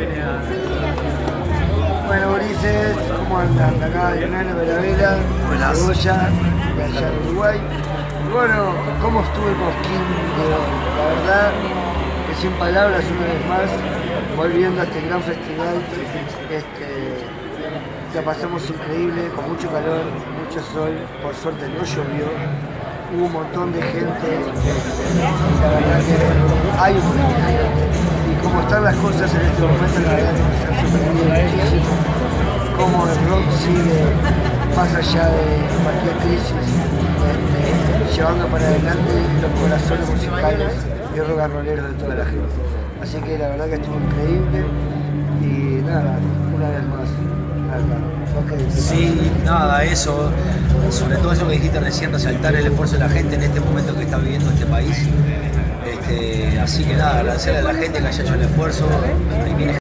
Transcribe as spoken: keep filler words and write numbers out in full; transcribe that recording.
Bueno, Ulises, ¿cómo andan? Acá Leonardo Veravela, Cebolla, de allá de Uruguay. Y bueno, ¿cómo estuve Cosquín de hoy? La verdad, que sin palabras una vez más, volviendo a este gran festival, este, la pasamos increíble, con mucho calor, mucho sol, por suerte no llovió. Hubo un montón de gente, la verdad que hay un montón de gente. Y como están las cosas en este momento, la verdad que nos han sorprendido muchísimo. Cómo el rock sigue más allá de cualquier crisis, este, llevando para adelante los corazones musicales y rock and rolleros de toda la gente. Así que la verdad que estuvo increíble y nada, una vez más. Sí, nada, eso, sobre todo eso que dijiste recién, resaltar el esfuerzo de la gente en este momento que está viviendo este país. Este, así que nada, agradecerle a la gente que haya hecho el esfuerzo. Ahí viene